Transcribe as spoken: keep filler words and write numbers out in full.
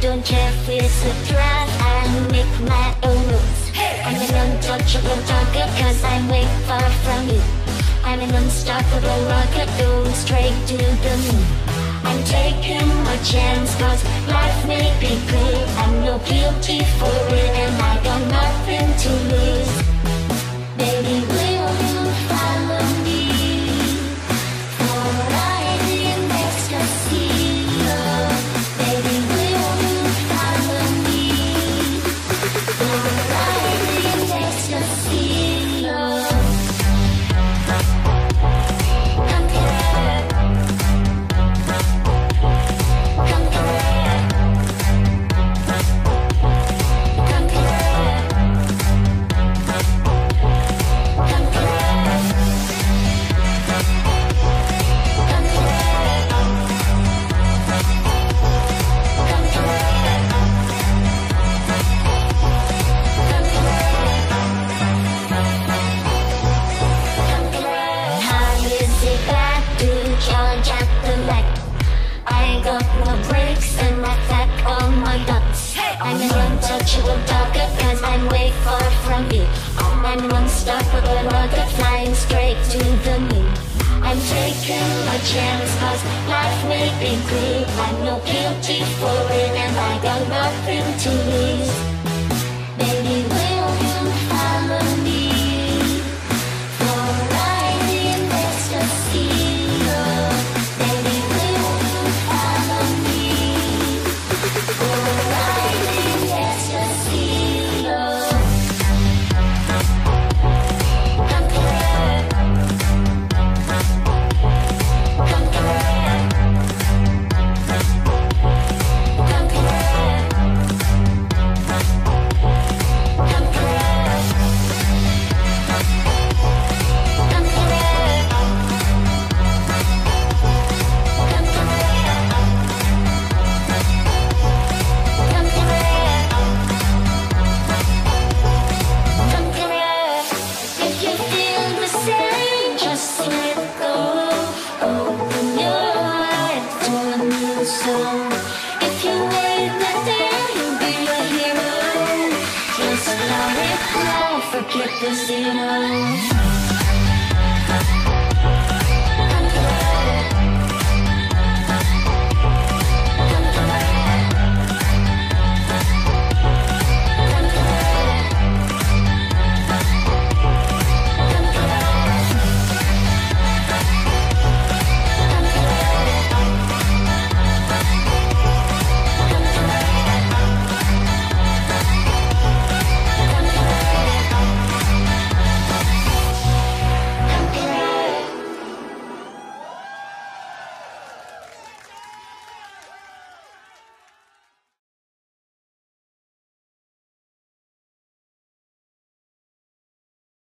don't care if it's a threat. I make my own rules. I'm an untouchable target cause I'm way far from you. I'm an unstoppable rocket going straight to the moon. I'm taking my chance cause life may be good. I'm no guilty for it and I got nothing to lose. Baby, will you follow me for a ride in ecstasy? Oh, baby, will you follow me for a ride in ecstasy? Oh. I got no brakes and I pack all my guns. I'm an untouchable target cause I'm way far from you. I'm an unstoppable rocket flying straight to the moon. I'm taking my chance cause life may be good. I'm no guilty for it and I got nothing to lose. Baby, will you follow me for a ride in ecstasy? If you wait that day, you'll be a hero. Just love it now, forget the zero.